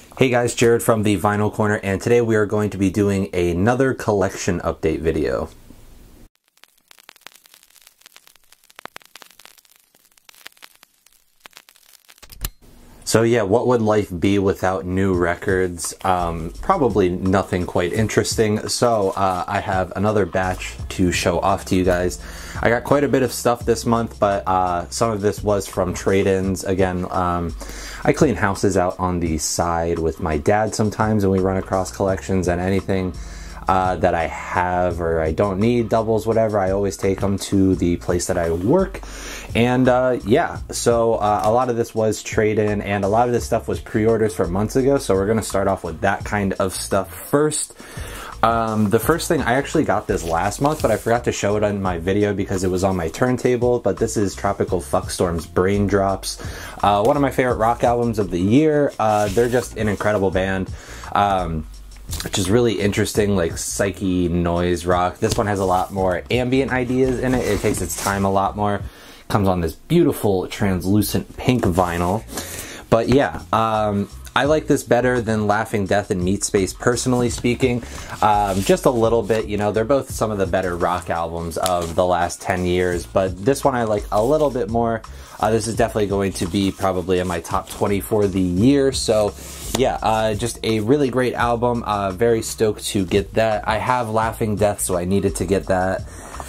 Hey guys, Jared from the Vinyl Corner, and today we are going to be doing another collection update video. So yeah, what would life be without new records? Probably nothing quite interesting. So I have another batch to show off to you guys. I got quite a bit of stuff this month, but some of this was from trade-ins. Again, I clean houses out on the side with my dad sometimes, and we run across collections, and anything that I have or I don't need, doubles, whatever, I always take them to the place that I work. And yeah, so a lot of this was trade-in, and a lot of this stuff was pre-orders from months ago, so we're gonna start off with that kind of stuff first. The first thing, I actually got this last month, but I forgot to show it on my video because it was on my turntable, but this is Tropical Fuckstorm's Brain Drops. One of my favorite rock albums of the year. They're just an incredible band, which is really interesting, like psyche noise rock. This one has a lot more ambient ideas in it. It takes its time a lot more. Comes on this beautiful translucent pink vinyl. But yeah, I like this better than Laughing Death and Meat Space, personally speaking. Just a little bit, you know, they're both some of the better rock albums of the last 10 years, but this one I like a little bit more. This is definitely going to be probably in my top 20 for the year, so yeah, just a really great album. Very stoked to get that. I have Laughing Death, so I needed to get that.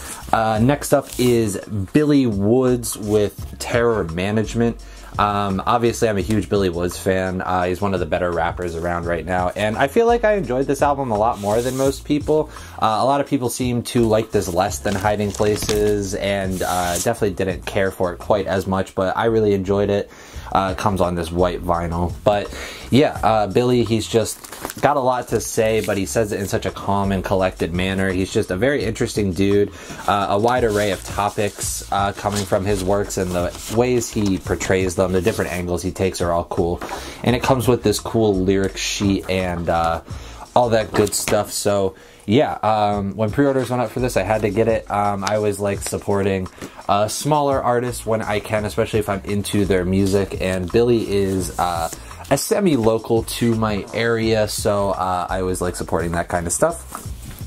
Next up is Billy Woods with Terror Management. Obviously I'm a huge Billy Woods fan. He's one of the better rappers around right now, and I feel like I enjoyed this album a lot more than most people. A lot of people seem to like this less than Hiding Places, and definitely didn't care for it quite as much, but I really enjoyed it. Comes on this white vinyl. But yeah, Billy, he's just got a lot to say, but he says it in such a calm and collected manner. He's just a very interesting dude. A wide array of topics coming from his works, and the ways he portrays them, the different angles he takes are all cool. And it comes with this cool lyric sheet and all that good stuff. So yeah, when pre-orders went up for this, I had to get it. I always like supporting smaller artists when I can, especially if I'm into their music, and Billy is a semi-local to my area, so I always like supporting that kind of stuff.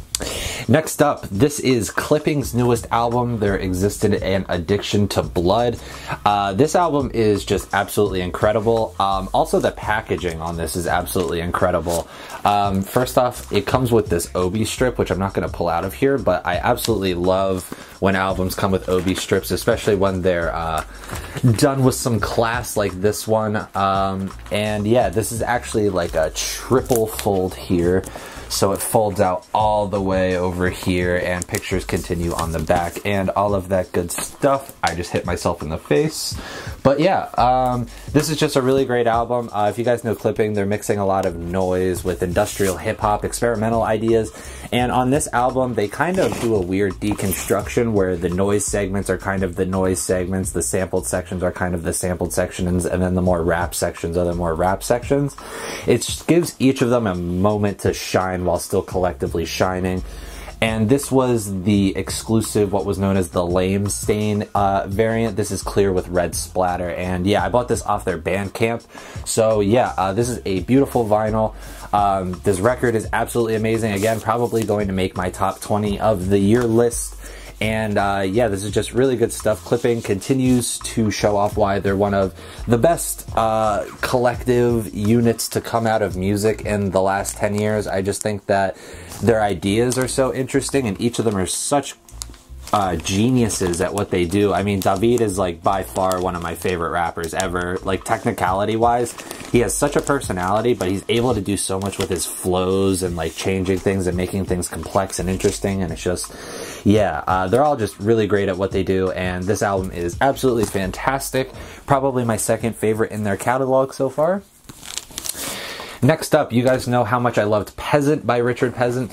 Next up, this is Clipping's newest album, Their Existence and Addiction to Blood. This album is just absolutely incredible. Also, the packaging on this is absolutely incredible. First off, it comes with this Obi strip, which I'm not going to pull out of here, but I absolutely love when albums come with Obi strips, especially when they're done with some class like this one. And yeah, this is actually like a triple fold here. So it folds out all the way over here, and pictures continue on the back and all of that good stuff. I just hit myself in the face. But yeah, this is just a really great album. If you guys know Clipping, they're mixing a lot of noise with industrial hip-hop, experimental ideas. And on this album, they kind of do a weird deconstruction where the noise segments are kind of the noise segments, the sampled sections are kind of the sampled sections, and then the more rap sections are the more rap sections. It gives each of them a moment to shine while still collectively shining. And this was the exclusive, what was known as the Lame Stain variant. This is clear with red splatter, and yeah, I bought this off their Bandcamp. So yeah, this is a beautiful vinyl. This record is absolutely amazing. Again, probably going to make my top 20 of the year list. And yeah, this is just really good stuff. Clipping continues to show off why they're one of the best collective units to come out of music in the last 10 years. I just think that their ideas are so interesting, and each of them are such geniuses at what they do. I mean, David is like by far one of my favorite rappers ever. Like technicality wise, he has such a personality, but he's able to do so much with his flows and like changing things and making things complex and interesting. And it's just, yeah, they're all just really great at what they do. And this album is absolutely fantastic. Probably my second favorite in their catalog so far. Next up, you guys know how much I loved Peasant by Richard Peasant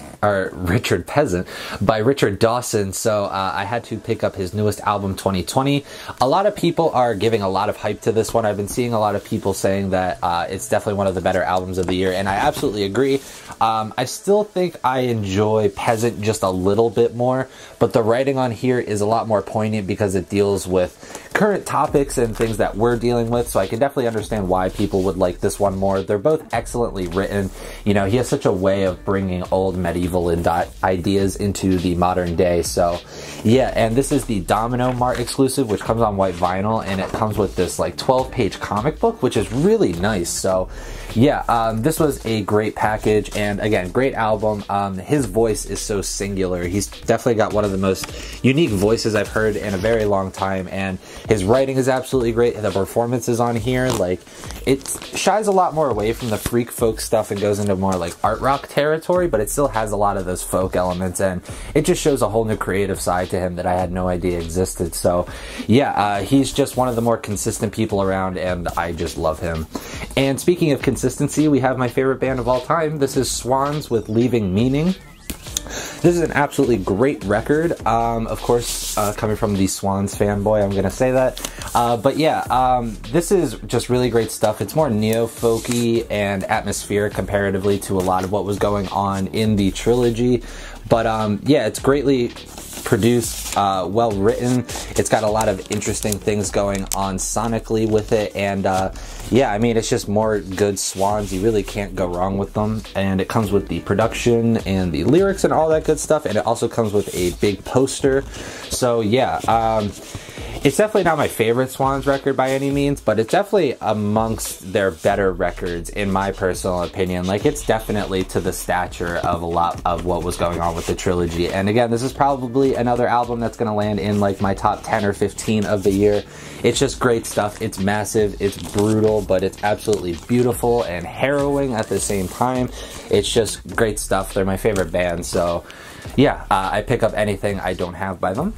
by Richard Dawson, so I had to pick up his newest album, 2020. A lot of people are giving a lot of hype to this one. I've been seeing a lot of people saying that it's definitely one of the better albums of the year, and I absolutely agree. I still think I enjoy Peasant just a little bit more, but the writing on here is a lot more poignant because it deals with current topics and things that we're dealing with, so I can definitely understand why people would like this one more. They're both excellently written. You know, he has such a way of bringing old medieval ideas into the modern day. So yeah, and this is the Domino Mart exclusive, which comes on white vinyl, and it comes with this like 12-page comic book, which is really nice. So yeah, this was a great package, and again, great album. His voice is so singular. He's definitely got one of the most unique voices I've heard in a very long time, and his writing is absolutely great. The performances on here, like, it shies a lot more away from the freak folk stuff and goes into more like art rock territory, but it still has a lot of those folk elements, and it just shows a whole new creative side to him that I had no idea existed. So yeah, he's just one of the more consistent people around, and I just love him. And speaking of consistency, we have my favorite band of all time. This is Swans with Leaving Meaning. This is an absolutely great record. Of course, coming from the Swans fanboy, I'm gonna say that. But yeah, this is just really great stuff. It's more neo-folky and atmospheric comparatively to a lot of what was going on in the trilogy. But yeah, it's greatly produced, well written. It's got a lot of interesting things going on sonically with it, and yeah, I mean, it's just more good Swans. You really can't go wrong with them. And it comes with the production and the lyrics and all that good stuff, and it also comes with a big poster. So yeah, it's definitely not my favorite Swans record by any means, but it's definitely amongst their better records in my personal opinion. Like, it's definitely to the stature of a lot of what was going on with the trilogy. And again, this is probably another album that's going to land in like my top 10 or 15 of the year. It's just great stuff. It's massive, it's brutal, but it's absolutely beautiful and harrowing at the same time. It's just great stuff. They're my favorite band, so yeah, I pick up anything I don't have by them.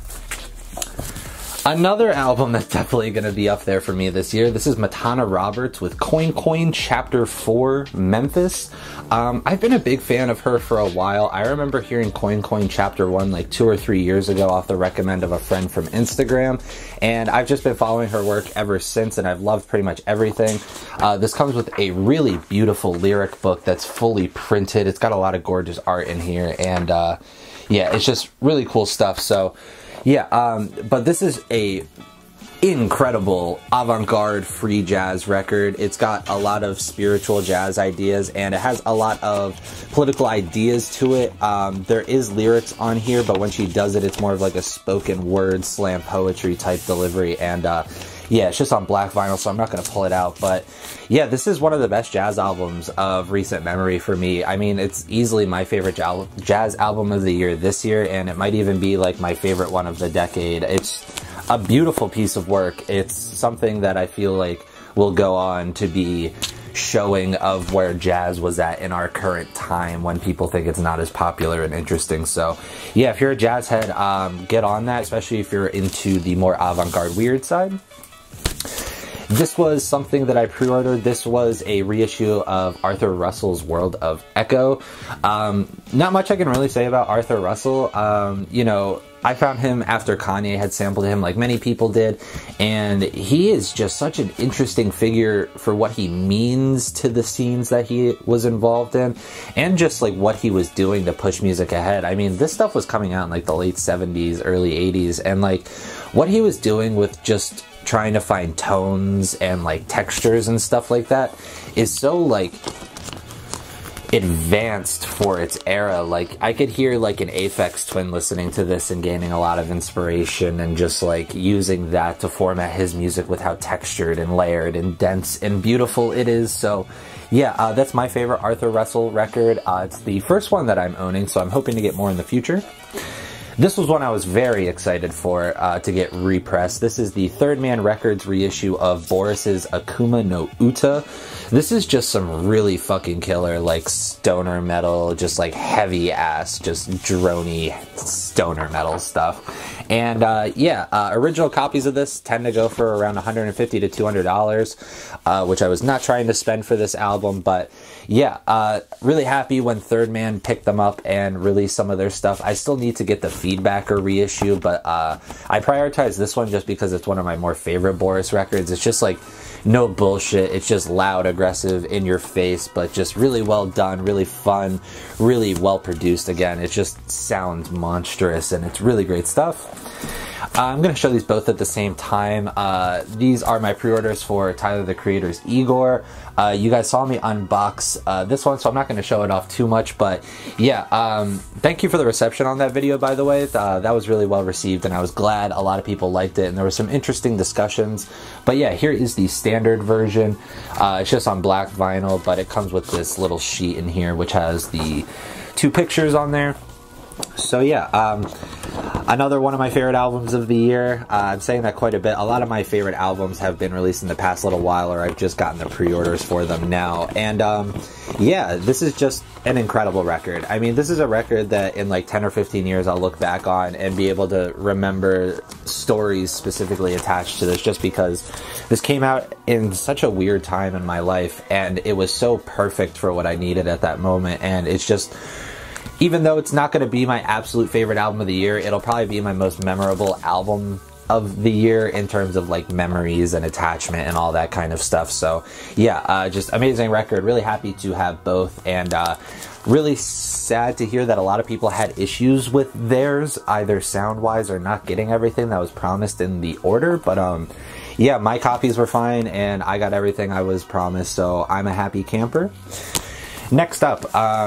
Another album that's definitely going to be up there for me this year, this is Matana Roberts with Coin Coin Chapter 4 Memphis. I've been a big fan of her for a while. I remember hearing Coin Coin Chapter 1 like 2 or 3 years ago off the recommend of a friend from Instagram, and I've just been following her work ever since, and I've loved pretty much everything. This comes with a really beautiful lyric book that's fully printed. It's got a lot of gorgeous art in here, and yeah, it's just really cool stuff. So yeah, but this is a incredible avant-garde free jazz record. It's got a lot of spiritual jazz ideas, and it has a lot of political ideas to it. There is lyrics on here, but when she does it, it's more of like a spoken word slam poetry type delivery, and yeah, it's just on black vinyl, so I'm not going to pull it out. But yeah, this is one of the best jazz albums of recent memory for me. I mean, it's easily my favorite jazz album of the year this year, and it might even be like my favorite one of the decade. It's a beautiful piece of work. It's something that I feel like will go on to be showing of where jazz was at in our current time when people think it's not as popular and interesting. So yeah, if you're a jazz head, get on that, especially if you're into the more avant-garde weird side. This was something that I pre-ordered. This was a reissue of Arthur Russell's World of Echo. Not much I can really say about Arthur Russell. You know, I found him after Kanye had sampled him, like many people did, and he is just such an interesting figure for what he means to the scenes that he was involved in, and just like what he was doing to push music ahead. I mean, this stuff was coming out in like the late 70s, early 80s, and like what he was doing with just trying to find tones and like textures and stuff like that is so like advanced for its era. Like, I could hear like an Aphex Twin listening to this and gaining a lot of inspiration, and just like using that to format his music with how textured and layered and dense and beautiful it is. So yeah, that's my favorite Arthur Russell record. It's the first one that I'm owning, so I'm hoping to get more in the future. This was one I was very excited for to get repressed. This is the Third Man Records reissue of Boris's Akuma no Uta. This is just some really fucking killer, like, stoner metal, just like heavy ass, just droney stoner metal stuff. And yeah, original copies of this tend to go for around $150 to $200, which I was not trying to spend for this album, but yeah, really happy when Third Man picked them up and released some of their stuff. I still need to get the Feedbacker reissue, but I prioritize this one just because it's one of my more favorite Boris records. It's just like no bullshit. It's just loud, aggressive aggressive, in your face, but just really well done, really fun, really well produced. Again, it just sounds monstrous, and it's really great stuff. I'm going to show these both at the same time. These are my pre-orders for Tyler the Creator's Igor. You guys saw me unbox this one, so I'm not going to show it off too much, but yeah, thank you for the reception on that video, by the way. That was really well received, and I was glad a lot of people liked it, and there were some interesting discussions. But yeah, here is the standard version. It's just on black vinyl, but it comes with this little sheet in here, which has the 2 pictures on there. So yeah, another one of my favorite albums of the year. I'm saying that quite a bit. A lot of my favorite albums have been released in the past little while, or I've just gotten the pre-orders for them now. And yeah, this is just an incredible record. I mean, this is a record that in like 10 or 15 years I'll look back on and be able to remember stories specifically attached to this, just because this came out in such a weird time in my life, and it was so perfect for what I needed at that moment. And it's just, even though it's not going to be my absolute favorite album of the year, it'll probably be my most memorable album of the year in terms of like memories and attachment and all that kind of stuff. So yeah, just amazing record. Really happy to have both, and really sad to hear that a lot of people had issues with theirs, either sound-wise or not getting everything that was promised in the order. But yeah, my copies were fine, and I got everything I was promised, so I'm a happy camper. Next up,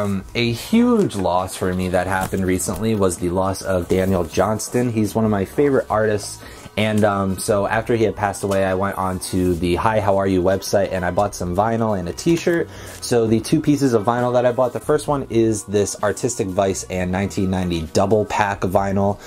a huge loss for me that happened recently was the loss of Daniel Johnston. He's one of my favorite artists, and so after he had passed away, I went on to the Hi How Are You website, and I bought some vinyl and a t-shirt. So the 2 pieces of vinyl that I bought, the first one is this Artistic Vice and 1990 double pack vinyl.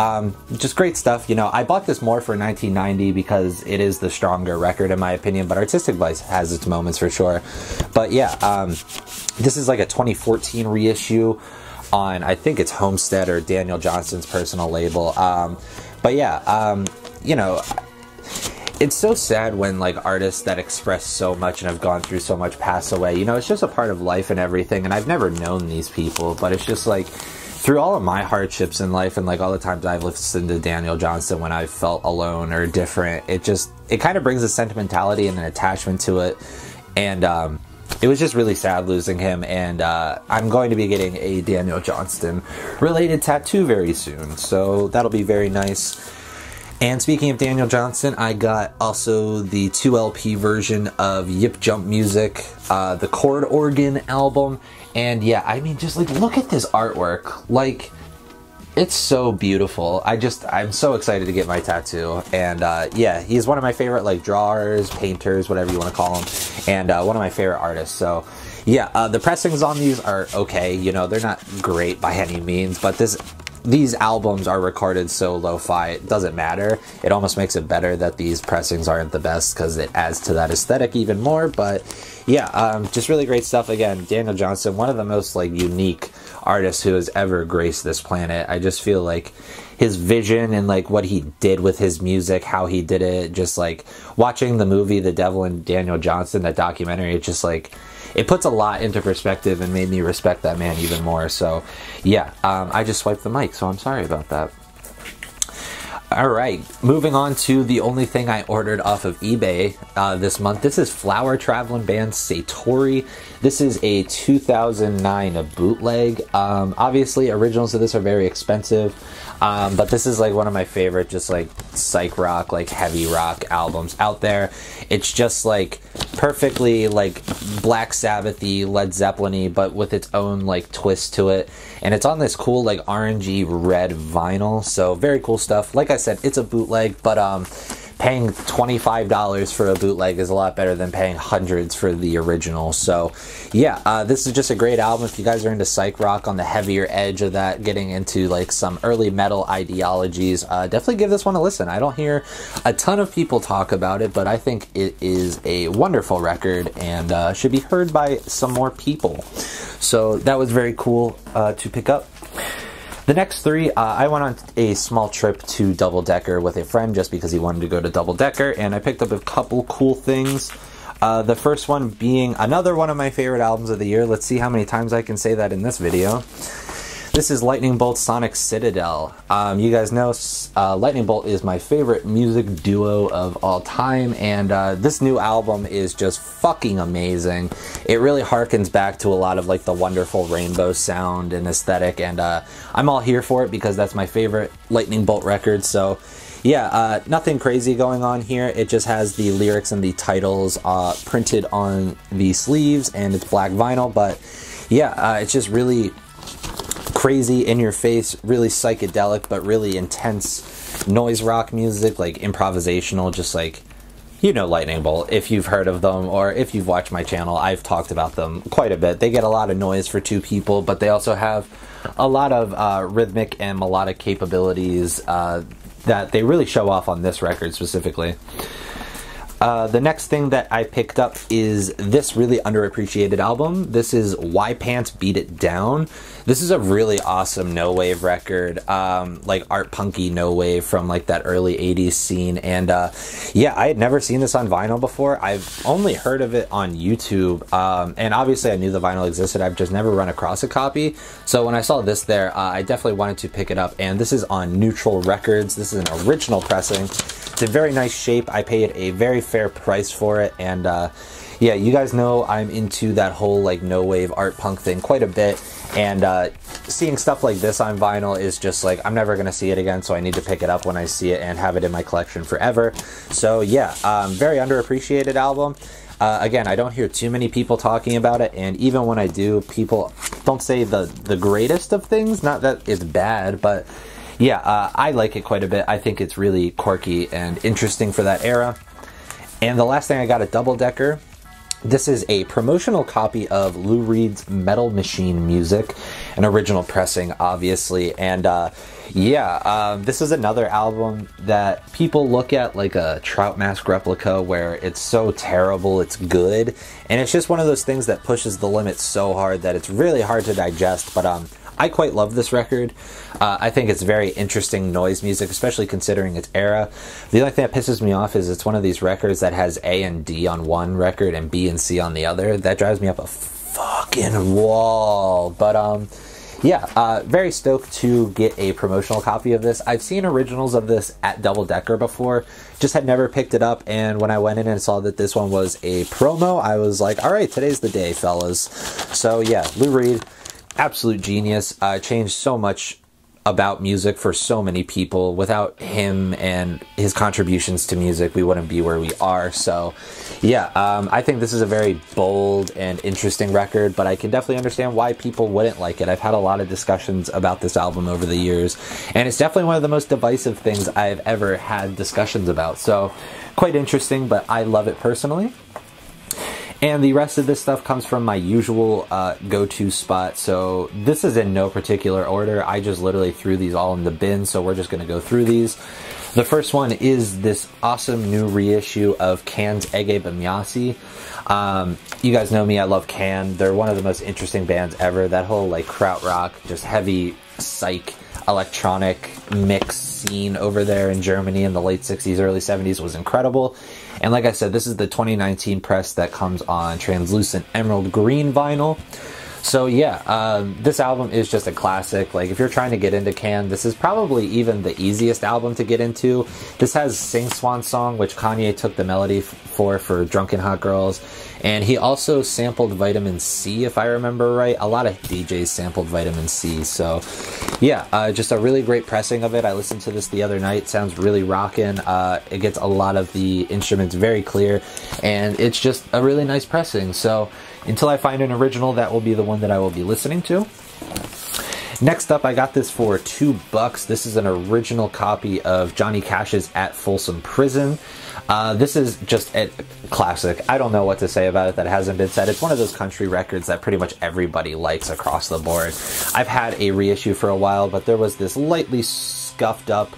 Just great stuff. You know, I bought this more for 1990 because it is the stronger record in my opinion, but Artistic Vice has its moments for sure. But yeah, this is like a 2014 reissue on, I think it's Homestead or Daniel Johnston's personal label. But yeah, you know, it's so sad when like artists that express so much and have gone through so much pass away. You know, it's just a part of life and everything, and I've never known these people, but it's just like, through all of my hardships in life and like all the times I've listened to Daniel Johnston when I felt alone or different, it kind of brings a sentimentality and an attachment to it. And it was just really sad losing him, and I'm going to be getting a Daniel Johnston related tattoo very soon, so that'll be very nice. And speaking of Daniel Johnston, I got also the 2 LP version of Yip Jump Music, the Chord Organ album. And yeah, I mean, just like, look at this artwork. Like, it's so beautiful. I'm so excited to get my tattoo. And yeah, he's one of my favorite like drawers, painters, whatever you want to call him, and one of my favorite artists. So yeah, the pressings on these are okay. You know, they're not great by any means, but these albums are recorded so lo-fi, it doesn't matter. It almost makes it better that these pressings aren't the best, because it adds to that aesthetic even more. But yeah, just really great stuff. Again, Daniel Johnston, one of the most like unique artists who has ever graced this planet. I just feel like his vision and like what he did with his music, how he did it, just like watching the movie The Devil and Daniel Johnston, that documentary, it just like, it puts a lot into perspective and made me respect that man even more. So yeah, I just swiped the mic, so I'm sorry about that. Alright, moving on to the only thing I ordered off of eBay this month. This is Flower Traveling Band Satori. This is a 2009 bootleg. Obviously, originals of this are very expensive, but this is like one of my favorite just like psych rock, like heavy rock albums out there. It's just like perfectly like Black Sabbath-y, Led Zeppelin-y, but with its own like twist to it. And it's on this cool like orangey red vinyl, so very cool stuff. Like I said, it's a bootleg, but paying $25 for a bootleg is a lot better than paying hundreds for the original. So yeah, this is just a great album if you guys are into psych rock, on the heavier edge of that, getting into like some early metal ideologies. Definitely give this one a listen. I don't hear a ton of people talk about it, but I think it is a wonderful record and should be heard by some more people. So that was very cool to pick up. The next three, I went on a small trip to Double Decker with a friend just because he wanted to go to Double Decker, and I picked up a couple cool things. The first one being another one of my favorite albums of the year. Let's see how many times I can say that in this video. This is Lightning Bolt Sonic Citadel. You guys know Lightning Bolt is my favorite music duo of all time, and this new album is just fucking amazing. It really harkens back to a lot of like the wonderful Rainbow sound and aesthetic, and I'm all here for it because that's my favorite Lightning Bolt record. So yeah, nothing crazy going on here. It just has the lyrics and the titles printed on the sleeves, and it's black vinyl. But yeah, it's just really crazy, in your face, really psychedelic, but really intense noise rock music, like improvisational, just like, you know, Lightning Bolt. If you've heard of them or if you've watched my channel, I've talked about them quite a bit. They get a lot of noise for two people, but they also have a lot of rhythmic and melodic capabilities that they really show off on this record specifically. The next thing that I picked up is this really underappreciated album. This is Why Pants Beat It Down. This is a really awesome no-wave record, like art punky no-wave from like that early 80s scene. And yeah, I had never seen this on vinyl before. I've only heard of it on YouTube, and obviously I knew the vinyl existed. I've just never run across a copy. So when I saw this there, I definitely wanted to pick it up, and this is on Neutral Records. This is an original pressing. It's a very nice shape. I paid a very fair price for it, and yeah, you guys know I'm into that whole like no-wave art punk thing quite a bit, and seeing stuff like this on vinyl is just like, I'm never gonna see it again, so I need to pick it up when I see it and have it in my collection forever. So yeah, very underappreciated album. Again, I don't hear too many people talking about it, and even when I do, people don't say the greatest of things. Not that it's bad, but yeah, I like it quite a bit. I think it's really quirky and interesting for that era. And the last thing I got, a double decker. This is a promotional copy of Lou Reed's Metal Machine Music, an original pressing, obviously. And yeah, this is another album that people look at like a Trout Mask replica, where it's so terrible it's good. And it's just one of those things that pushes the limits so hard that it's really hard to digest. But I quite love this record. I think it's very interesting noise music, especially considering its era. The only thing that pisses me off is it's one of these records that has A and D on one record and B and C on the other. That drives me up a fucking wall. But yeah, very stoked to get a promotional copy of this. I've seen originals of this at Double Decker before, just had never picked it up, and when I went in and saw that this one was a promo, I was like, alright, today's the day, fellas. So yeah, Lou Reed, absolute genius. Changed so much about music for so many people. Without him and his contributions to music, we wouldn't be where we are. So yeah, I think this is a very bold and interesting record, but I can definitely understand why people wouldn't like it. I've had a lot of discussions about this album over the years, and it's definitely one of the most divisive things I've ever had discussions about. So quite interesting, but I love it personally. And the rest of this stuff comes from my usual go-to spot. So this is in no particular order. I just literally threw these all in the bin, so we're just going to go through these. The first one is this awesome new reissue of Can's Ege Bamyasi. You guys know me, I love Can. They're one of the most interesting bands ever. That whole like krautrock, just heavy psych electronic mix scene over there in Germany in the late 60s, early 70s was incredible. And like I said, this is the 2019 press that comes on translucent emerald green vinyl. So yeah, this album is just a classic. Like, if you're trying to get into Can, this is probably even the easiest album to get into. This has Sing Swan Song, which Kanye took the melody for Drunken Hot Girls. And he also sampled Vitamin C, if I remember right. A lot of DJs sampled Vitamin C. So yeah, just a really great pressing of it. I listened to this the other night. Sounds really rockin'. It gets a lot of the instruments very clear, and it's just a really nice pressing. So until I find an original, that will be the one that I will be listening to. Next up, I got this for $2. This is an original copy of Johnny Cash's At Folsom Prison. This is just a classic. I don't know what to say about it that hasn't been said. It's one of those country records that pretty much everybody likes across the board. I've had a reissue for a while, but there was this lightly scuffed up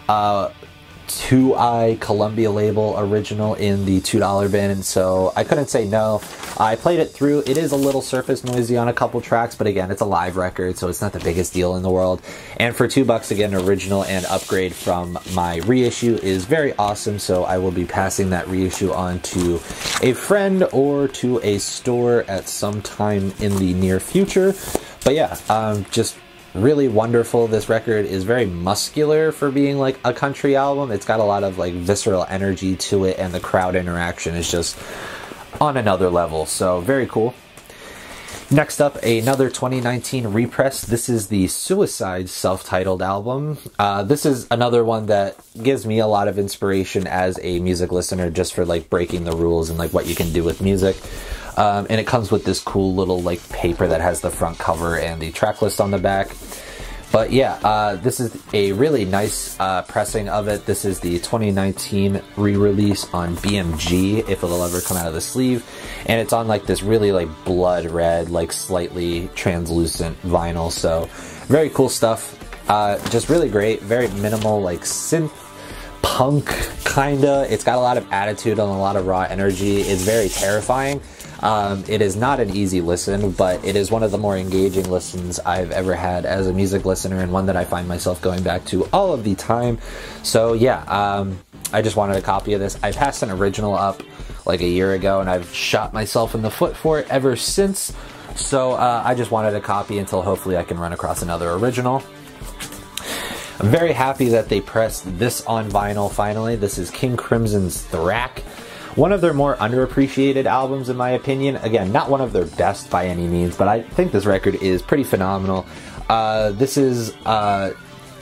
2i Columbia label original in the $2 bin, and so I couldn't say no. I played it through. It is a little surface noisy on a couple tracks, but again, it's a live record, so it's not the biggest deal in the world. And for $2, again, original and upgrade from my reissue is very awesome, so I will be passing that reissue on to a friend or to a store at some time in the near future. But yeah, just really wonderful. This record is very muscular for being like a country album. It's got a lot of like visceral energy to it, and the crowd interaction is just on another level. So very cool. Next up, another 2019 repress. This is the Suicide self-titled album. This is another one that gives me a lot of inspiration as a music listener, just for like breaking the rules and like what you can do with music. And it comes with this cool little like paper that has the front cover and the track list on the back. But yeah, this is a really nice pressing of it. This is the 2019 re-release on BMG, if it'll ever come out of the sleeve. And it's on like this really like blood red, like slightly translucent vinyl. So very cool stuff. Just really great, very minimal like synth punk kinda. It's got a lot of attitude and a lot of raw energy. It's very terrifying. It is not an easy listen, but it is one of the more engaging listens I've ever had as a music listener, and one that I find myself going back to all of the time. So yeah, I just wanted a copy of this. I passed an original up like a year ago, and I've shot myself in the foot for it ever since. So I just wanted a copy until hopefully I can run across another original. I'm very happy that they pressed this on vinyl finally. This is King Crimson's Thrak. One of their more underappreciated albums in my opinion. Again, not one of their best by any means, but I think this record is pretty phenomenal. This is I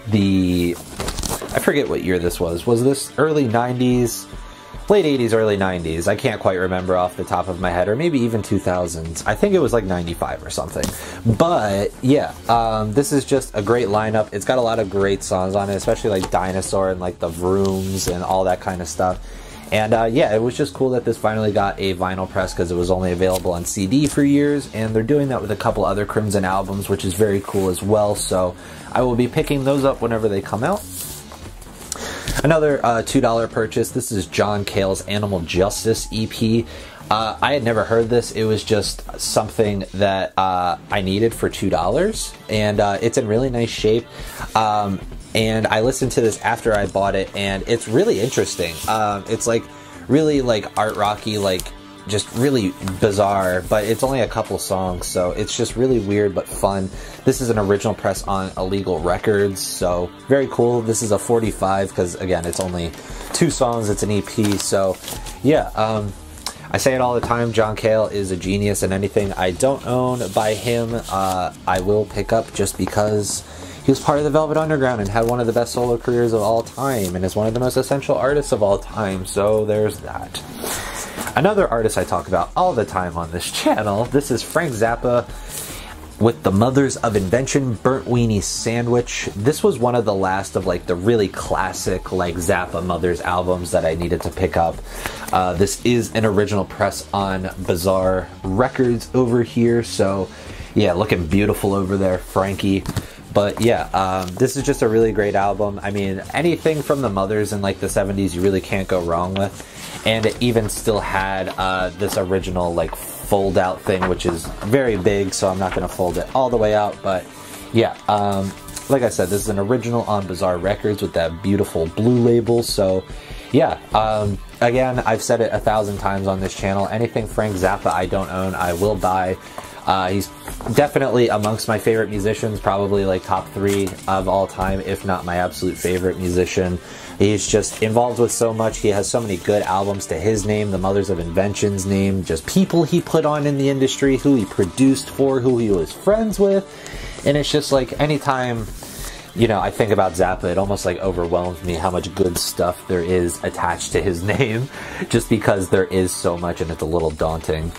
forget what year this was. Was this early 90s? Late 80s, early 90s. I can't quite remember off the top of my head, or maybe even 2000s. I think it was like 95 or something. But yeah, this is just a great lineup. It's got a lot of great songs on it, especially like Dinosaur and like The Vrooms and all that kind of stuff. And yeah, it was just cool that this finally got a vinyl press, because it was only available on CD for years, and they're doing that with a couple other Crimson albums, which is very cool as well. So I will be picking those up whenever they come out. Another $2 purchase. This is John Cale's Animal Justice EP. I had never heard this. It was just something that I needed for $2, and it's in really nice shape. And I listened to this after I bought it, and it's really interesting. It's like really like art rocky, like just really bizarre, but it's only a couple songs, so it's just really weird but fun. This is an original press on Illegal Records, so very cool. This is a 45, because again, it's only 2 songs, it's an EP. So yeah, I say it all the time, John Cale is a genius, and anything I don't own by him, I will pick up, just because he was part of the Velvet Underground and had one of the best solo careers of all time, and is one of the most essential artists of all time. So there's that. Another artist I talk about all the time on this channel, this is Frank Zappa with The Mothers of Invention, Burnt Weenie Sandwich. This was one of the last of like the really classic like Zappa Mothers albums that I needed to pick up. This is an original press on Bizarre Records over here, so yeah, looking beautiful over there, Frankie. But yeah, this is just a really great album. I mean, anything from the Mothers in like the 70s you really can't go wrong with. And it even still had this original like fold out thing, which is very big, so I'm not going to fold it all the way out. But yeah, like I said, this is an original on Bizarre Records with that beautiful blue label. So yeah, again, I've said it 1,000 times on this channel. Anything Frank Zappa I don't own, I will buy. He's definitely amongst my favorite musicians, probably like top 3 of all time, if not my absolute favorite musician. He's just involved with so much. He has so many good albums to his name, the Mothers of Invention's name, just people he put on in the industry, who he produced for, who he was friends with. And it's just like anytime, you know, I think about Zappa, it almost like overwhelms me how much good stuff there is attached to his name, just because there is so much and it's a little daunting.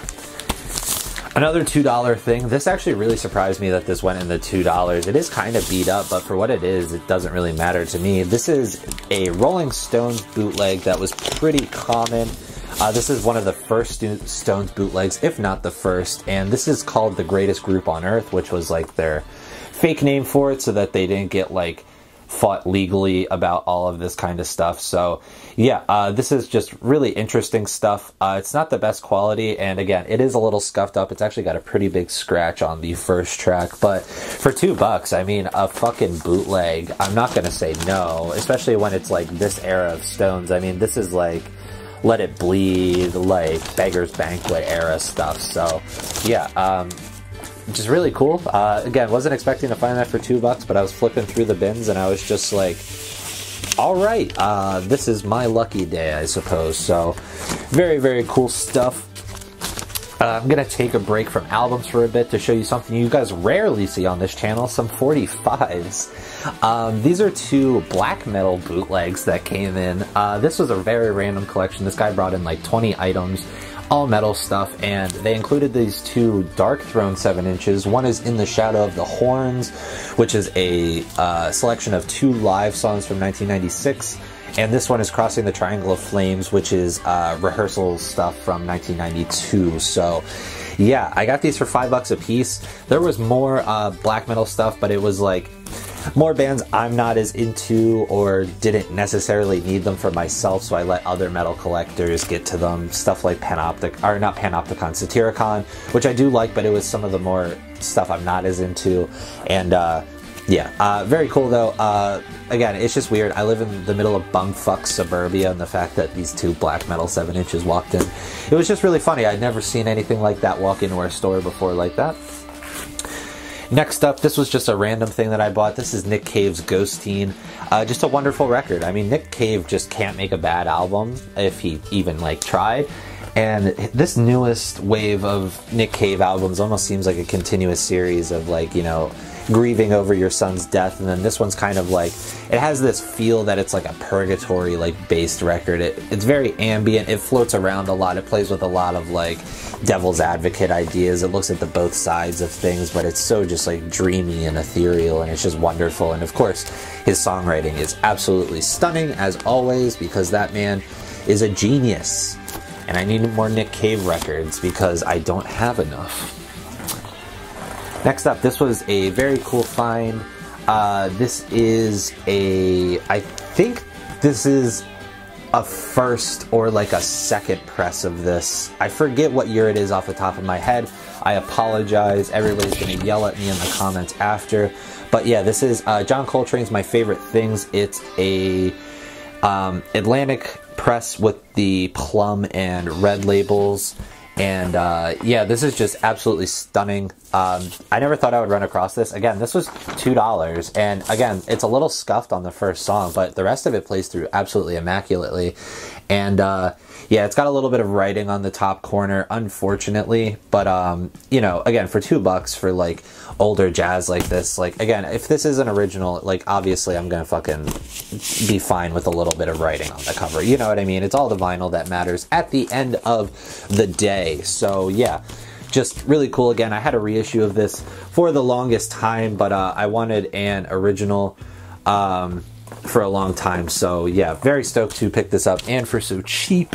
Another $2 thing. This actually really surprised me that this went in the $2. It is kind of beat up, but for what it is, it doesn't really matter to me. This is a Rolling Stones bootleg that was pretty common. This is one of the first Stones bootlegs, if not the first, and this is called The Greatest Group on Earth, which was like their fake name for it so that they didn't get like fought legally about all of this kind of stuff. So yeah, this is just really interesting stuff. It's not the best quality, and again, it is a little scuffed up. It's actually got a pretty big scratch on the first track, but for $2, I mean, a fucking bootleg, I'm not gonna say no, especially when it's like this era of Stones. I mean, this is like Let It Bleed, like Beggar's Banquet era stuff. So yeah, just really cool. Again, wasn't expecting to find that for $2, but I was flipping through the bins and I was just like, all right, this is my lucky day, I suppose. So very, very cool stuff. I'm going to take a break from albums for a bit to show you something you guys rarely see on this channel, some 45s. These are 2 black metal bootlegs that came in. This was a very random collection. This guy brought in like 20 items, all metal stuff, and they included these 2 Darkthrone 7-inches. One is In the Shadow of the Horns, which is a selection of 2 live songs from 1996. And this one is Crossing the Triangle of Flames, which is rehearsal stuff from 1992. So yeah, I got these for $5 a piece. There was more black metal stuff, but it was like more bands I'm not as into or didn't necessarily need them for myself, so I let other metal collectors get to them. Stuff like Panopticon, Satyricon, which I do like, but it was some of the more stuff I'm not as into. And yeah, very cool though. Again, it's just weird. I live in the middle of bumfuck suburbia, and the fact that these 2 black metal 7-inches walked in, it was just really funny. I'd never seen anything like that walk into our store before like that. Next up, this was just a random thing that I bought. This is Nick Cave's Ghosteen. Just a wonderful record. I mean, Nick Cave just can't make a bad album if he even like tried. And this newest wave of Nick Cave albums almost seems like a continuous series of like, you know, grieving over your son's death, and then this one's kind of like, it has this feel that it's like a purgatory like based record. It's very ambient, it floats around a lot, it plays with a lot of like devil's advocate ideas, it looks at the both sides of things, but it's so just like dreamy and ethereal, and it's just wonderful. And of course his songwriting is absolutely stunning as always, because that man is a genius, and I need more Nick Cave records because I don't have enough. Next up, this was a very cool find. This is I think this is a first or like a second press of this. I forget what year it is off the top of my head. I apologize. Everybody's gonna yell at me in the comments after. But yeah, this is John Coltrane's My Favorite Things. It's a Atlantic press with the plum and red labels. And yeah, this is just absolutely stunning. I never thought I would run across this. Again, this was $2, and again, it's a little scuffed on the first song, but the rest of it plays through absolutely immaculately. And yeah, it's got a little bit of writing on the top corner, unfortunately, but you know, again, for $2 for like older jazz like this, like again, if this is an original, like obviously I'm gonna fucking be fine with a little bit of writing on the cover, you know what I mean? It's all the vinyl that matters at the end of the day. So yeah, just really cool. Again, I had a reissue of this for the longest time, but I wanted an original for a long time. So yeah, very stoked to pick this up, and for so cheap.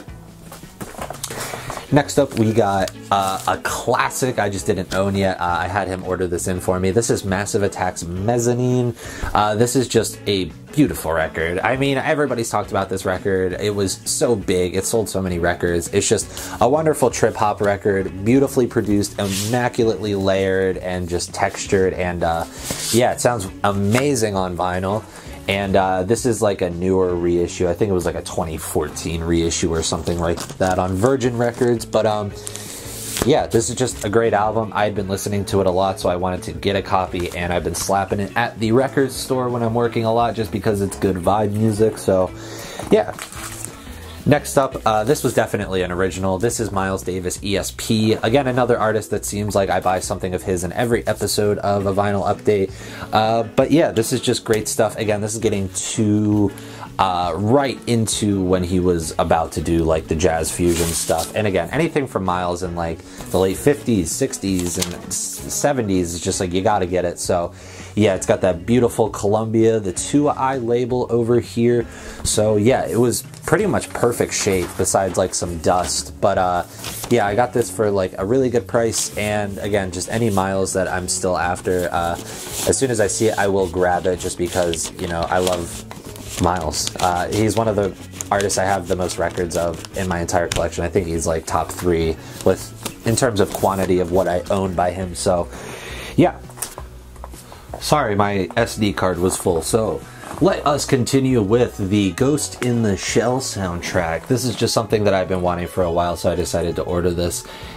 Next up, we got a classic I just didn't own yet. I had him order this in for me. This is Massive Attack's Mezzanine. This is just a beautiful record. I mean, everybody's talked about this record. It was so big. It sold so many records. It's just a wonderful trip-hop record, beautifully produced, immaculately layered, and just textured. And yeah, it sounds amazing on vinyl. And this is like a newer reissue. I think it was like a 2014 reissue or something like that on Virgin Records. But yeah, this is just a great album. I had been listening to it a lot, so I wanted to get a copy, and I've been slapping it at the record store when I'm working a lot just because it's good vibe music. So yeah. Next up, this was definitely an original. This is Miles Davis ESP. Again, another artist that seems like I buy something of his in every episode of a vinyl update. But yeah, this is just great stuff. Again, this is getting to right into when he was about to do like the jazz fusion stuff. And again, anything from Miles in like the late 50s, 60s, and 70s is just like, you gotta get it. So yeah, it's got that beautiful Columbia, the 2i label over here. So yeah, it was pretty much perfect shape besides like some dust. But yeah, I got this for like a really good price. And again, just any Miles that I'm still after, as soon as I see it, I will grab it, just because, you know, I love Miles. He's one of the artists I have the most records of in my entire collection. I think he's like top 3 in terms of quantity of what I own by him. So yeah. Sorry, my SD card was full. So let us continue with the Ghost in the Shell soundtrack. This is just something that I've been wanting for a while, so I decided to order this.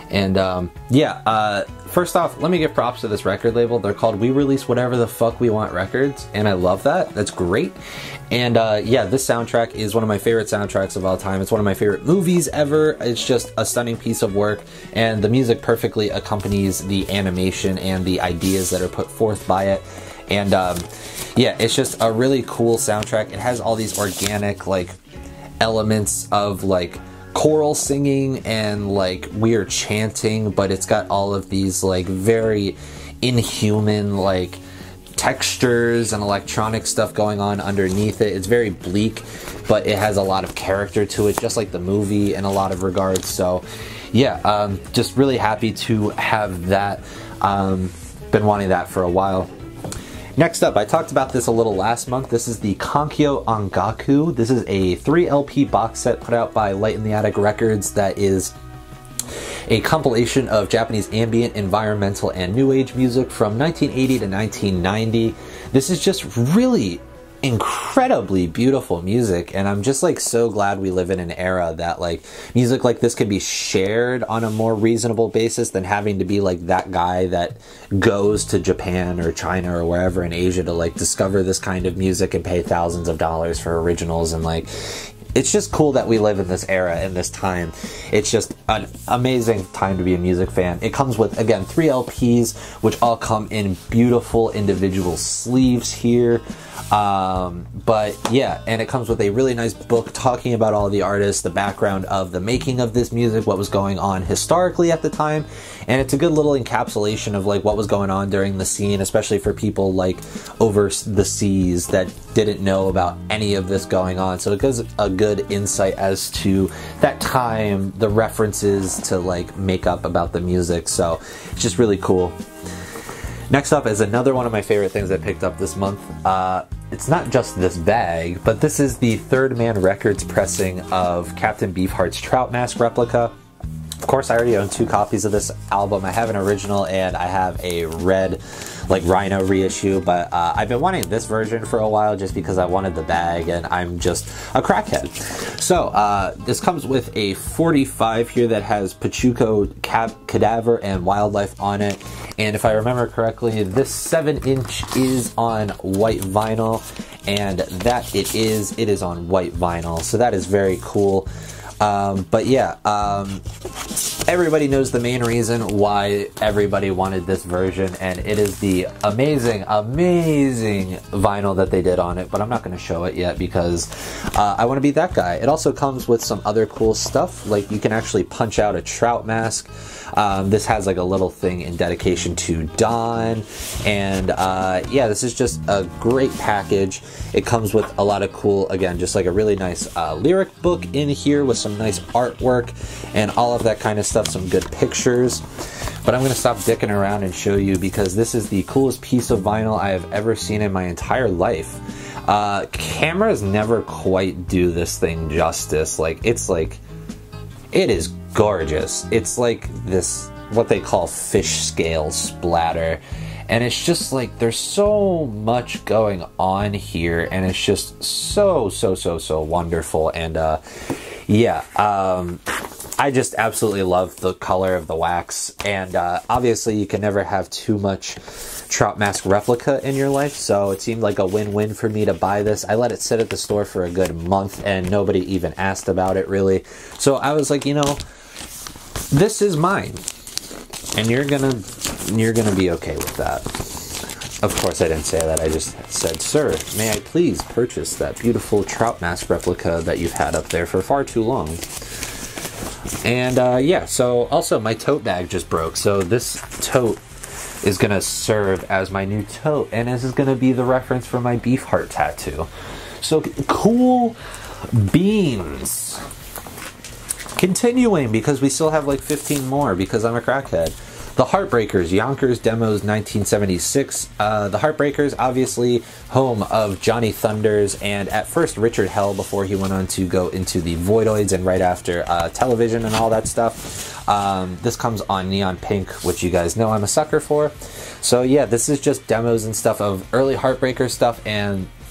And yeah, first off, let me give props to this record label. They're called We Release Whatever the Fuck We Want Records, and I love that. That's great. And yeah, this soundtrack is one of my favorite soundtracks of all time. It's one of my favorite movies ever. It's just a stunning piece of work, and the music perfectly accompanies the animation and the ideas that are put forth by it. And yeah, it's just a really cool soundtrack. It has all these organic like elements of like choral singing and like weird chanting, but it's got all of these like very inhuman like textures and electronic stuff going on underneath it. It's very bleak, but it has a lot of character to it, just like the movie in a lot of regards. So yeah, just really happy to have that. Been wanting that for a while. Next up, I talked about this a little last month. This is the Kankyo Ongaku. This is a 3 LP box set put out by Light in the Attic Records that is a compilation of Japanese ambient, environmental, and new age music from 1980 to 1990. This is just really incredibly beautiful music, and I'm just like so glad we live in an era that like music like this can be shared on a more reasonable basis than having to be like that guy that goes to Japan or China or wherever in Asia to like discover this kind of music and pay thousands of dollars for originals. And like, it's just cool that we live in this era, in this time. It's just an amazing time to be a music fan. It comes with, again, 3 LPs, which all come in beautiful individual sleeves here. But yeah, and it comes with a really nice book talking about all the artists, the background of the making of this music, what was going on historically at the time, and it's a good little encapsulation of like what was going on during the scene, especially for people like over the seas that didn't know about any of this going on. So it gives a good insight as to that time, the references to like make up about the music. So it's just really cool. Next up is another one of my favorite things I picked up this month. It's not just this bag, but this is the Third Man Records pressing of Captain Beefheart's Trout Mask replica. Of course, I already own 2 copies of this album. I have an original and I have a red like Rhino reissue, but I've been wanting this version for a while just because I wanted the bag and I'm just a crackhead. So this comes with a 45 here that has Pachuco Cadaver and Wildlife on it. And if I remember correctly, this 7-inch is on white vinyl, and that it is on white vinyl. So that is very cool. But yeah, everybody knows the main reason why everybody wanted this version, and it is the amazing vinyl that they did on it, but I'm not going to show it yet because I want to be that guy. It also comes with some other cool stuff, like you can actually punch out a trout mask. This has like a little thing in dedication to Don, and yeah, this is just a great package. It comes with a lot of cool, again, just like a really nice lyric book in here with some nice artwork and all of that kind of stuff, some good pictures. But I'm going to stop dicking around and show you because this is the coolest piece of vinyl I have ever seen in my entire life. Cameras never quite do this thing justice. Like, it's like, it is gorgeous. It's like this, what they call fish scale splatter. And it's just like, there's so much going on here, and it's just so wonderful. And yeah, I just absolutely love the color of the wax. And obviously you can never have too much Trout Mask replica in your life, so it seemed like a win-win for me to buy this. I let it sit at the store for a good month and nobody even asked about it really. So I was like, you know, this is mine, and you're gonna be okay with that. Of course I didn't say that, I just said, sir, may I please purchase that beautiful Trout Mask replica that you've had up there for far too long. And yeah, so also my tote bag just broke, so this tote is gonna serve as my new tote, and this is gonna be the reference for my Beefheart tattoo. So cool beans. Continuing, because we still have like 15 more because I'm a crackhead. The Heartbreakers, Yonkers Demos 1976. The Heartbreakers, obviously home of Johnny Thunders and at first Richard Hell before he went on to go into the Voidoids and right after television and all that stuff. This comes on Neon Pink, which you guys know I'm a sucker for. So yeah, this is just demos and stuff of early Heartbreaker stuff and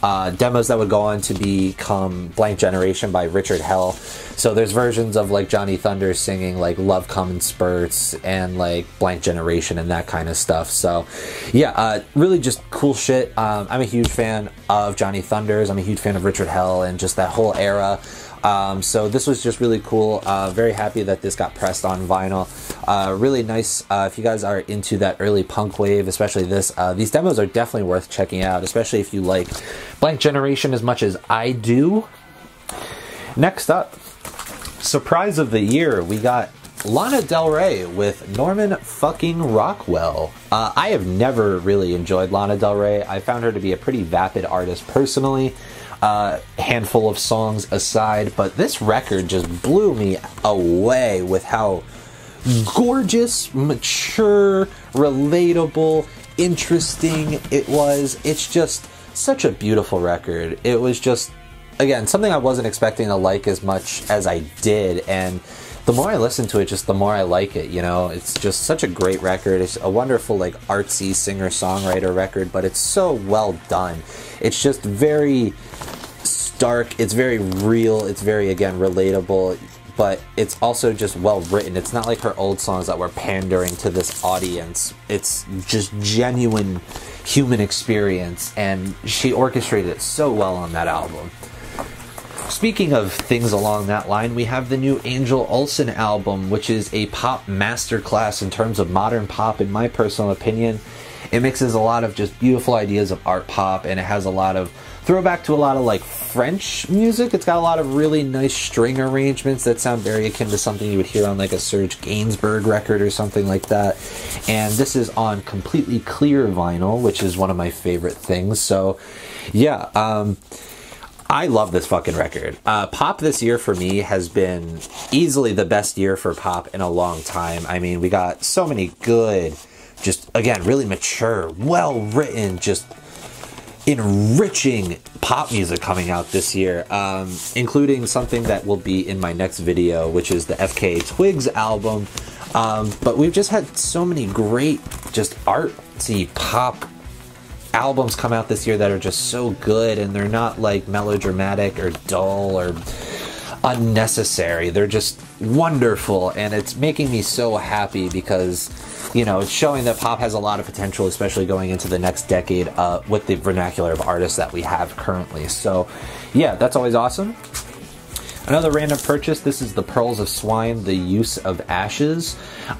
demos that would go on to become Blank Generation by Richard Hell. So there's versions of like Johnny Thunder singing like Love Come in Spurts and like Blank Generation and that kind of stuff. So yeah, really just cool shit. I'm a huge fan of Johnny Thunders. I'm a huge fan of Richard Hell and just that whole era. So this was just really cool. Very happy that this got pressed on vinyl. Really nice. If you guys are into that early punk wave, especially this, these demos are definitely worth checking out, especially if you like Blank Generation as much as I do. Next up, surprise of the year, we got Lana Del Rey with Norman fucking Rockwell. I have never really enjoyed Lana Del Rey. I found her to be a pretty vapid artist personally. Handful of songs aside, but this record just blew me away with how gorgeous, mature, relatable, interesting it was. It's just such a beautiful record. It was just, again, something I wasn't expecting to like as much as I did, and the more I listen to it, just the more I like it, you know? It's just such a great record. It's a wonderful, like, artsy singer-songwriter record, but it's so well done. It's just very stark, it's very real, it's very, again, relatable, but it's also just well written. It's not like her old songs that were pandering to this audience. It's just genuine human experience, and she orchestrated it so well on that album. Speaking of things along that line, we have the new Angel Olsen album, which is a pop masterclass in terms of modern pop, in my personal opinion. It mixes a lot of just beautiful ideas of art pop, and it has a lot of throwback to a lot of like French music. It's got a lot of really nice string arrangements that sound very akin to something you would hear on like a Serge Gainsbourg record or something like that. And this is on completely clear vinyl, which is one of my favorite things. So yeah, I love this fucking record. Pop this year for me has been easily the best year for pop in a long time. I mean, we got so many good, just again, really mature, well-written, just enriching pop music coming out this year, including something that will be in my next video, which is the FKA Twigs album. But we've just had so many great, just artsy pop albums come out this year that are just so good, and they're not like melodramatic or dull or unnecessary. They're just wonderful, and it's making me so happy because, you know, it's showing that pop has a lot of potential, especially going into the next decade with the vernacular of artists that we have currently. So yeah, that's always awesome. Another random purchase, this is the Pearls of Swine, The Use of Ashes.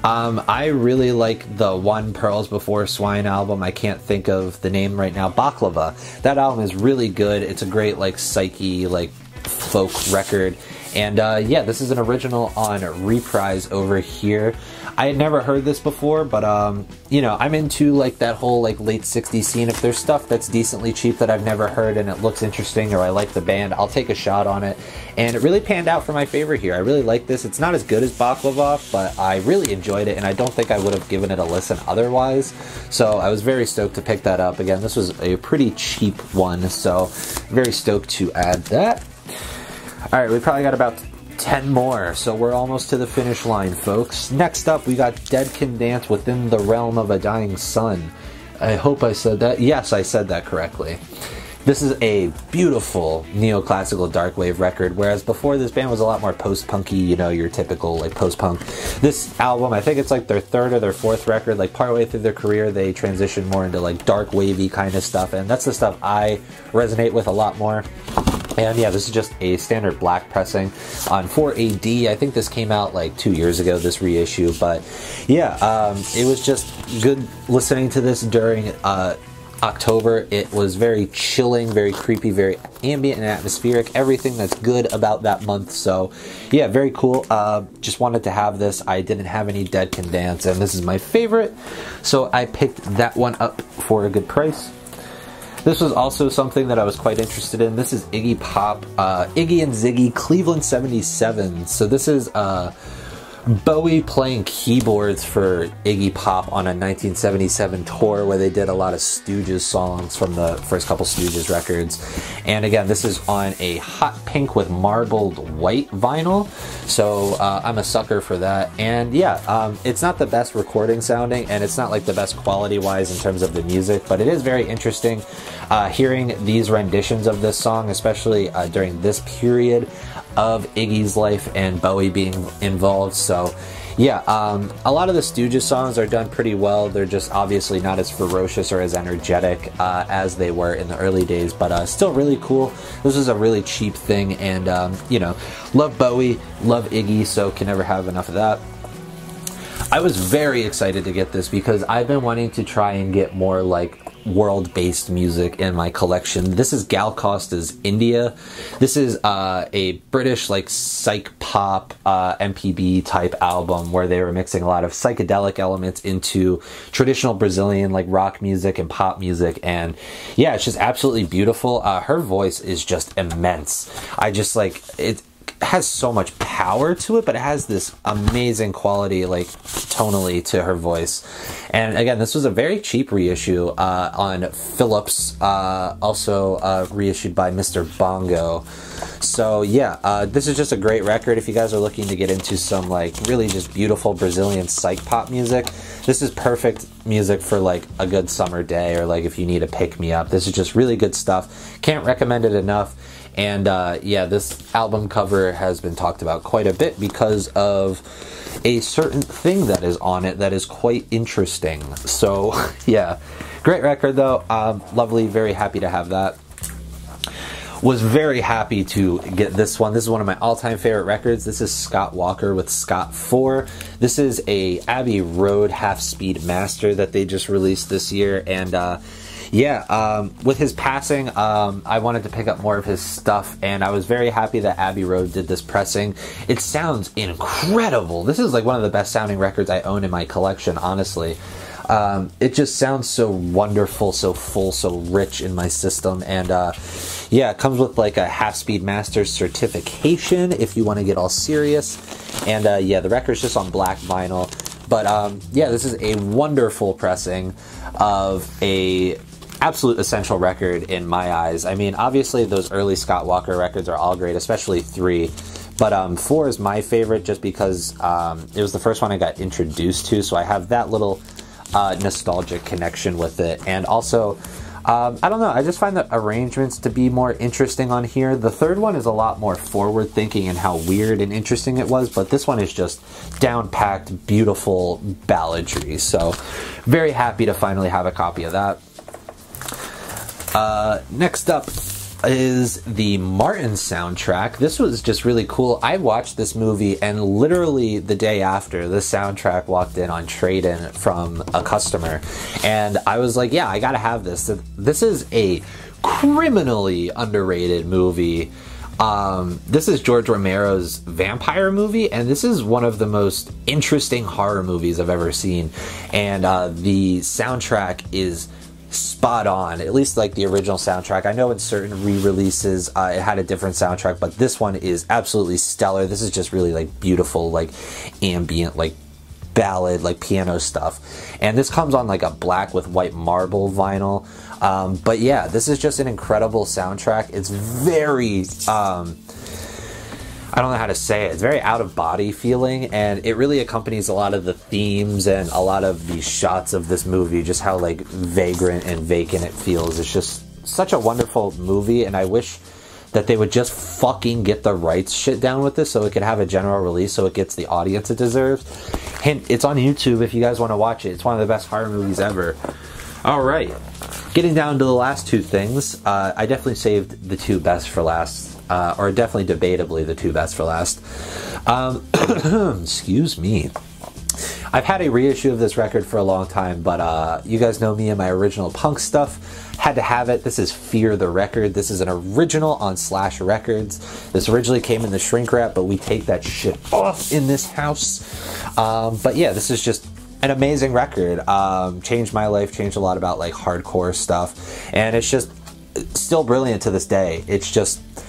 I really like the One Pearls Before Swine album. I can't think of the name right now. Baklava. That album is really good. It's a great like psyche, like folk record. And yeah, this is an original on Reprise over here. I had never heard this before, but you know, I'm into like that whole like late 60s scene. If there's stuff that's decently cheap that I've never heard and it looks interesting, or I like the band, I'll take a shot on it. And it really panned out for my favorite here. I really like this. It's not as good as Baklava, but I really enjoyed it, and I don't think I would have given it a listen otherwise. So I was very stoked to pick that up. Again, this was a pretty cheap one, so very stoked to add that. Alright, we probably got about 10 more, so we're almost to the finish line, folks. Next up, we got Dead Can Dance Within the Realm of a Dying Sun. I hope I said that. Yes, I said that correctly. This is a beautiful neoclassical darkwave record, whereas before this band was a lot more post-punky, you know, your typical like post-punk. This album, I think it's like their third or their fourth record. Like partway through their career, they transitioned more into like dark wavy kind of stuff, and that's the stuff I resonate with a lot more. And yeah, this is just a standard black pressing on 4AD. I think this came out like 2 years ago, this reissue. But yeah, it was just good listening to this during October. It was very chilling, very creepy, very ambient and atmospheric. Everything that's good about that month. So yeah, very cool. Just wanted to have this. I didn't have any Dead Can Dance, and this is my favorite. So I picked that one up for a good price. This was also something that I was quite interested in. This is Iggy Pop, Iggy and Ziggy, Cleveland 77. So this is Bowie playing keyboards for Iggy Pop on a 1977 tour where they did a lot of Stooges songs from the first couple Stooges records. And again, this is on a hot pink with marbled white vinyl, so I'm a sucker for that. And yeah, it's not the best recording sounding, and it's not like the best quality wise in terms of the music, but it is very interesting hearing these renditions of this song, especially during this period of Iggy's life and Bowie being involved. So yeah, a lot of the Stooges songs are done pretty well. They're just obviously not as ferocious or as energetic as they were in the early days, but still really cool. This is a really cheap thing, and you know, love Bowie, love Iggy, so can never have enough of that. I was very excited to get this because I've been wanting to try and get more like world-based music in my collection. This is Gal Costa's India. This is a British like psych pop MPB type album where they were mixing a lot of psychedelic elements into traditional Brazilian like rock music and pop music, and yeah, it's just absolutely beautiful. Her voice is just immense. I just like it. Has so much power to it, but it has this amazing quality like tonally to her voice. And again, this was a very cheap reissue on Philips, also reissued by Mr. Bongo. So yeah, this is just a great record if you guys are looking to get into some like really just beautiful Brazilian psych pop music. This is perfect music for like a good summer day, or like if you need a pick-me-up. This is just really good stuff. Can't recommend it enough. And yeah, this album cover has been talked about quite a bit because of a certain thing that is on it that is quite interesting. So yeah, great record though. Lovely, very happy to have that. Was very happy to get this one. This is one of my all-time favorite records. This is Scott Walker with Scott 4. This is a Abbey Road half-speed master that they just released this year, and yeah, with his passing, I wanted to pick up more of his stuff, and I was very happy that Abbey Road did this pressing. It sounds incredible. This is like one of the best sounding records I own in my collection, honestly. It just sounds so wonderful, so full, so rich in my system, and yeah, it comes with like a half-speed master certification if you want to get all serious. And yeah, the record's just on black vinyl, but yeah, this is a wonderful pressing of a absolute essential record in my eyes. I mean, obviously those early Scott Walker records are all great, especially 3, but 4 is my favorite just because it was the first one I got introduced to, so I have that little nostalgic connection with it. And also, I don't know, I just find the arrangements to be more interesting on here. The third one is a lot more forward thinking in how weird and interesting it was, but this one is just down-packed, beautiful balladry. So very happy to finally have a copy of that. Next up is the Martin soundtrack. This was just really cool. I watched this movie, and literally the day after, the soundtrack walked in on trade-in from a customer, and I was like, yeah, I gotta have this. This is a criminally underrated movie. This is George Romero's vampire movie, and this is one of the most interesting horror movies I've ever seen, and the soundtrack is spot on, at least like the original soundtrack. I know in certain re-releases it had a different soundtrack, but this one is absolutely stellar. This is just really like beautiful, like ambient, like ballad, like piano stuff, and this comes on like a black with white marble vinyl. But yeah, this is just an incredible soundtrack. It's very I don't know how to say it. It's very out-of-body feeling, and it really accompanies a lot of the themes and a lot of the shots of this movie, just how like vagrant and vacant it feels. It's just such a wonderful movie, and I wish that they would just fucking get the rights shit down with this so it could have a general release so it gets the audience it deserves. Hint, it's on YouTube if you guys want to watch it. It's one of the best horror movies ever. Alright, getting down to the last two things. I definitely saved the two best for last. Or definitely debatably the two best for last. Excuse me. I've had a reissue of this record for a long time, but you guys know me and my original punk stuff. Had to have it. This is Fear the Record. This is an original on Slash Records. This originally came in the shrink wrap, but we take that shit off in this house. But yeah, this is just an amazing record. Changed my life, changed a lot about like hardcore stuff, and it's just still brilliant to this day. It's just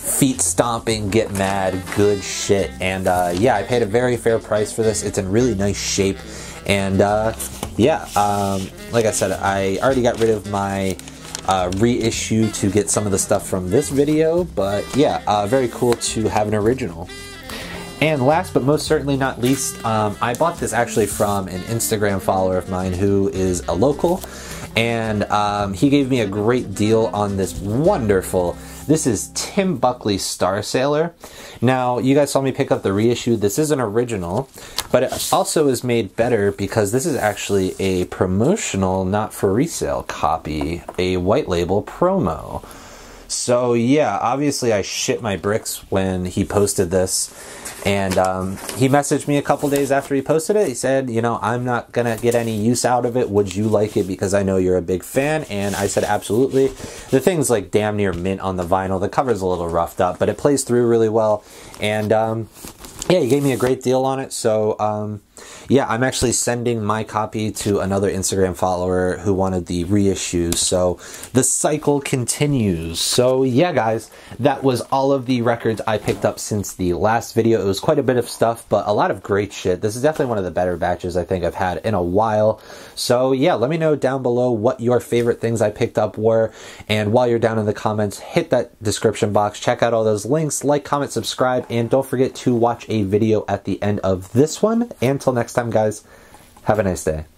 feet stomping, get mad, good shit. And yeah, I paid a very fair price for this. It's in really nice shape. And yeah, like I said, I already got rid of my reissue to get some of the stuff from this video, but yeah, very cool to have an original. And last but most certainly not least, I bought this actually from an Instagram follower of mine who is a local, and he gave me a great deal on this wonderful, this is Tim Buckley Star Sailor. Now, you guys saw me pick up the reissue. This is an original, but it also is made better because this is actually a promotional, not for resale copy, a white label promo. So yeah, obviously I shit my bricks when he posted this. And he messaged me a couple days after he posted it. He said, you know, I'm not going to get any use out of it. Would you like it? Because I know you're a big fan. And I said, absolutely. The thing's like damn near mint on the vinyl. The cover's a little roughed up, but it plays through really well. And yeah, he gave me a great deal on it. So yeah, I'm actually sending my copy to another Instagram follower who wanted the reissues. So the cycle continues. So yeah, guys, that was all of the records I picked up since the last video. It was quite a bit of stuff, but a lot of great shit. This is definitely one of the better batches I think I've had in a while. So yeah, let me know down below what your favorite things I picked up were. And while you're down in the comments, hit that description box, check out all those links, like, comment, subscribe, and don't forget to watch a video at the end of this one. Until next time, guys, have a nice day.